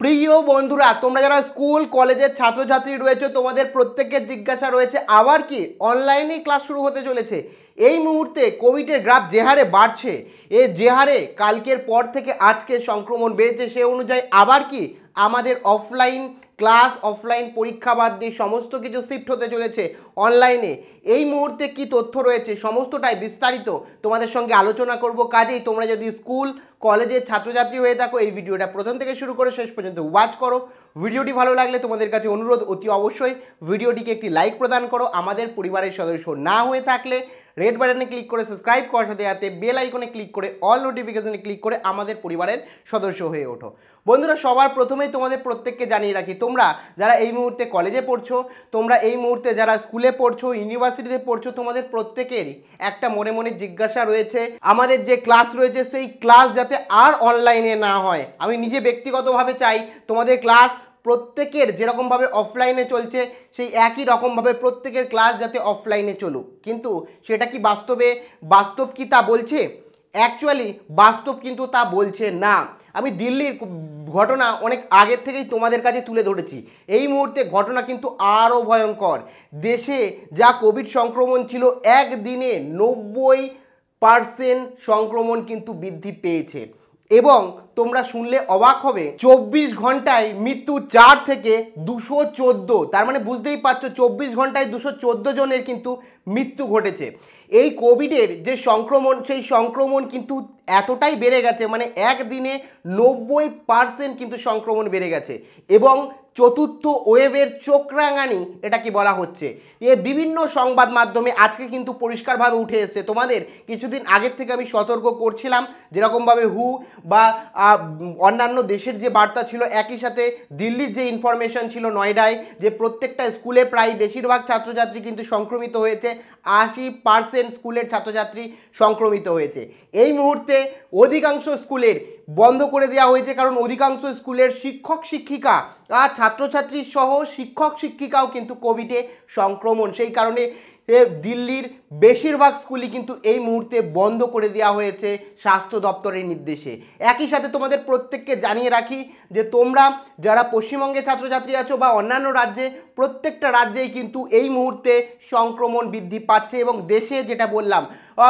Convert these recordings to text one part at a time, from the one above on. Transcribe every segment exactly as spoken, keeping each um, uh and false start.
প্রিয় বন্ধুরা, তোমরা যারা স্কুল কলেজের ছাত্রছাত্রী রয়েছে তোমাদের প্রত্যেকের জিজ্ঞাসা রয়েছে আবার কি অনলাইনে ক্লাস শুরু হতে চলেছে। এই মুহূর্তে কোভিডের গ্রাফ যে হারে বাড়ছে, এ যে হারে কালকের পর থেকে আজকে সংক্রমণ বেড়েছে, সে অনুযায়ী আবার কি আমাদের অফলাইন ক্লাস অফলাইন পরীক্ষা বাদ দিয়ে সমস্ত কিছু শিফট হতে চলেছে অনলাইনে। এই মুহূর্তে কি তথ্য রয়েছে সমস্তটাই বিস্তারিত তোমাদের সঙ্গে আলোচনা করব। কাজেই তোমরা যদি স্কুল কলেজের ছাত্রছাত্রী হয়ে থাকো এই ভিডিওটা প্রথম থেকে শুরু করে শেষ পর্যন্ত ওয়াচ করো। ভিডিওটি ভালো লাগলে তোমাদের কাছে অনুরোধ অতি অবশ্যই ভিডিওটিকে একটি লাইক প্রদান করো। আমাদের পরিবারের সদস্য না হয়ে থাকলে রেড বাটনে ক্লিক করে সাবস্ক্রাইব করার সাথে সাথে বেল আইকনে ক্লিক করে অল নোটিফিকেশনে ক্লিক করে আমাদের পরিবারের সদস্য হয়ে ওঠো। বন্ধুরা, সবার প্রথমেই তোমাদের প্রত্যেককে জানিয়ে রাখি, তোমরা যারা এই মুহূর্তে কলেজে পড়ছো, তোমরা এই মুহূর্তে যারা স্কুলে পড়ছো, ইউনিভার্সিটিতে পড়ছো, তোমাদের প্রত্যেকেরই একটা মনে মনে জিজ্ঞাসা রয়েছে আমাদের যে ক্লাস রয়েছে সেই ক্লাস যাতে আর অনলাইনে না হয়। আমি নিজে ব্যক্তিগতভাবে চাই তোমাদের ক্লাস প্রত্যেকের যেরকমভাবে অফলাইনে চলছে সেই একই রকমভাবে প্রত্যেকের ক্লাস যাতে অফলাইনে চলুক। কিন্তু সেটা কি বাস্তবে বাস্তব কি তা বলছে? অ্যাকচুয়ালি বাস্তব কিন্তু তা বলছে না। আমি দিল্লির ঘটনা অনেক আগের থেকেই তোমাদের কাছে তুলে ধরেছি। এই মুহূর্তে ঘটনা কিন্তু আরও ভয়ঙ্কর। দেশে যা কোভিড সংক্রমণ ছিল, একদিনে নব্বই পার্সেন্ট সংক্রমণ কিন্তু বৃদ্ধি পেয়েছে এবং তোমরা শুনলে অবাক হবে চব্বিশ ঘন্টায় মৃত্যু চার থেকে দুশো চোদ্দো। তার মানে বুঝতেই পারছো চব্বিশ ঘন্টায় দুশো চোদ্দো জনের কিন্তু মৃত্যু ঘটেছে। এই কোভিডের যে সংক্রমণ সেই সংক্রমণ কিন্তু এতটাই বেড়ে গেছে, মানে একদিনে নব্বই পার্সেন্ট কিন্তু সংক্রমণ বেড়ে গেছে এবং চতুর্থ ওয়েভের চোখ রাঙানি এটাকে বলা হচ্ছে। এ বিভিন্ন সংবাদ মাধ্যমে আজকে কিন্তু পরিষ্কারভাবে উঠে এসেছে। তোমাদের কিছুদিন আগের থেকে আমি সতর্ক করছিলাম, যেরকমভাবে হু বা অন্যান্য দেশের যে বার্তা ছিল, একই সাথে দিল্লির যে ইনফরমেশন ছিল নয়ডায়, যে প্রত্যেকটা স্কুলে প্রায় বেশিরভাগ ছাত্রছাত্রী কিন্তু সংক্রমিত হয়েছে, আশি পার্সেন্ট স্কুলের ছাত্রছাত্রী সংক্রমিত হয়েছে। এই মুহূর্তে অধিকাংশ স্কুলের বন্ধ করে দেওয়া হয়েছে, কারণ অধিকাংশ স্কুলের শিক্ষক শিক্ষিকা আর ছাত্রছাত্রী সহ শিক্ষক শিক্ষিকাও কিন্তু কোভিডে সংক্রমণ। সেই কারণে দিল্লির বেশিরভাগ স্কুলই কিন্তু এই মুহূর্তে বন্ধ করে দেওয়া হয়েছে স্বাস্থ্য দপ্তরের নির্দেশে। একই সাথে তোমাদের প্রত্যেককে জানিয়ে রাখি যে তোমরা যারা পশ্চিমবঙ্গে ছাত্রছাত্রী আছো বা অন্যান্য রাজ্যে, প্রত্যেকটা রাজ্যেই কিন্তু এই মুহূর্তে সংক্রমণ বৃদ্ধি পাচ্ছে এবং দেশে যেটা বললাম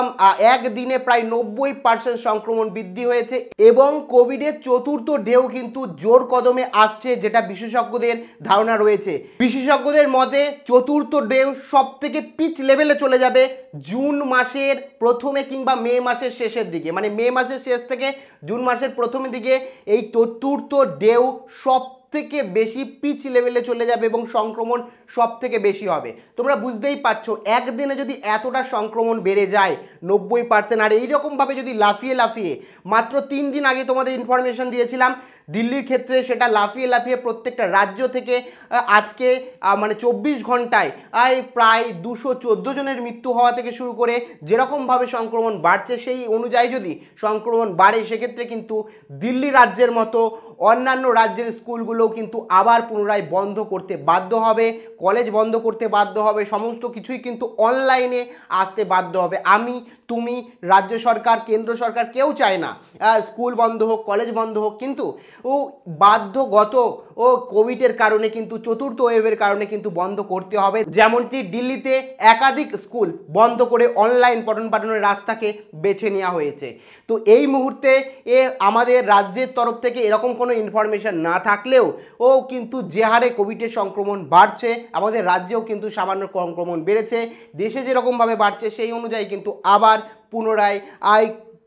একদিনে প্রায় নব্বই পার্সেন্ট সংক্রমণ বৃদ্ধি হয়েছে এবং কোভিডের চতুর্থ ঢেউ কিন্তু জোর কদমে আসছে, যেটা বিশেষজ্ঞদের ধারণা রয়েছে। বিশেষজ্ঞদের মতে চতুর্থ ঢেউ সব থেকে পিচ লেভেলে চলে যাবে জুন মাসের প্রথমে কিংবা মে মাসের শেষের দিকে, মানে মে মাসের শেষ থেকে জুন মাসের প্রথমের দিকে এই চতুর্থ ঢেউ সব থেকে বেশি পিচ লেভেলে চলে যাবে এবং সংক্রমণ সব থেকে বেশি হবে। তোমরা বুঝতেই পারছো একদিনে যদি এতটা সংক্রমণ বেড়ে যায় নব্বই পার্সেন্ট, আর এইরকমভাবে যদি লাফিয়ে লাফিয়ে, মাত্র তিন দিন আগে তোমাদের ইনফরমেশন দিয়েছিলাম দিল্লির ক্ষেত্রে, সেটা লাফিয়ে লাফিয়ে প্রত্যেকটা রাজ্য থেকে আজকে মানে চব্বিশ ঘন্টায় প্রায় দুশো চোদ্দো জনের মৃত্যু হওয়া থেকে শুরু করে যেরকমভাবে সংক্রমণ বাড়ছে সেই অনুযায়ী যদি সংক্রমণ বাড়ে, সেক্ষেত্রে কিন্তু দিল্লি রাজ্যের মতো অন্যান্য রাজ্যের স্কুলগুলোও কিন্তু আবার পুনরায় বন্ধ করতে বাধ্য হবে, কলেজ বন্ধ করতে বাধ্য হবে, সমস্ত কিছুই কিন্তু অনলাইনে আসতে বাধ্য হবে। আমি তুমি রাজ্য সরকার কেন্দ্র সরকার কেউ চায় না স্কুল বন্ধ হোক কলেজ বন্ধ হোক, কিন্তু ও বাধ্যগত ও কোভিডের কারণে কিন্তু চতুর্থ ওয়েভের কারণে কিন্তু বন্ধ করতে হবে। যেমনটি দিল্লিতে একাধিক স্কুল বন্ধ করে অনলাইন পঠন পাঠনের রাস্তাকে বেছে নেওয়া হয়েছে। তো এই মুহূর্তে এ আমাদের রাজ্যের তরফ থেকে এরকম কোনো ইনফরমেশন না থাকলেও ও কিন্তু যে হারে কোভিডের সংক্রমণ বাড়ছে, আমাদের রাজ্যেও কিন্তু সামান্য সংক্রমণ বেড়েছে, দেশে যেরকমভাবে বাড়ছে সেই অনুযায়ী কিন্তু আবার পুনরায় আয়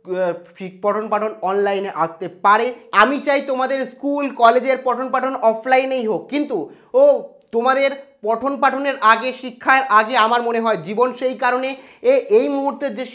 পঠন পাঠন অনলাইনে আসতে পারে। আমি চাই তোমাদের স্কুল কলেজের পঠন পাঠন অফলাইনেই হোক, কিন্তু ও তোমাদের পঠন পাঠনের আগে শিক্ষার আগে আমার মনে হয় জীবন। সেই কারণে এই মুহূর্তে যে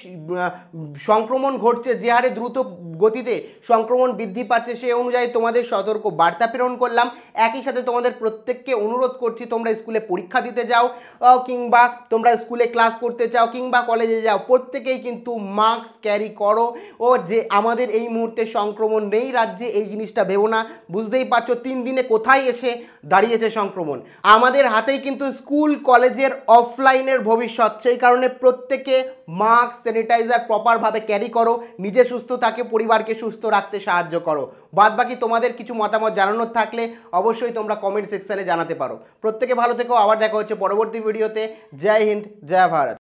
সংক্রমণ ঘটছে, যে হারে দ্রুত গতিতে সংক্রমণ বৃদ্ধি পাচ্ছে, সেই অনুযায়ী তোমাদের সতর্ক বার্তা প্রেরণ করলাম। একই সাথে তোমাদের প্রত্যেককে অনুরোধ করছি তোমরা স্কুলে পরীক্ষা দিতে যাও কিংবা তোমরা স্কুলে ক্লাস করতে চাও কিংবা কলেজে যাও, প্রত্যেকেই কিন্তু মাস্ক ক্যারি করো। ও যে আমাদের এই মুহূর্তে সংক্রমণ নেই রাজ্যে এই জিনিসটা ভেবো না। বুঝতেই পারছো তিন দিনে কোথায় এসে দাঁড়িয়েছে সংক্রমণ। আমাদের হাতেই কিন্তু স্কুল কলেজের অফলাইনের ভবিষ্যৎ। সেই কারণে প্রত্যেকে মাস্ক স্যানিটাইজার প্রপারভাবে ক্যারি করো, নিজে সুস্থ থাকে, পরিবার পরিবারকে সুস্থ রাখতে সাহায্য করো। বাদ বাকি তোমাদের কিছু মতামত জানানোর থাকলে অবশ্যই তোমরা কমেন্ট সেকশনে জানাতে পারো। প্রত্যেকে ভালো থেকো, আবার দেখা হচ্ছে পরবর্তী ভিডিওতে। জয় হিন্দ, জয় ভারত।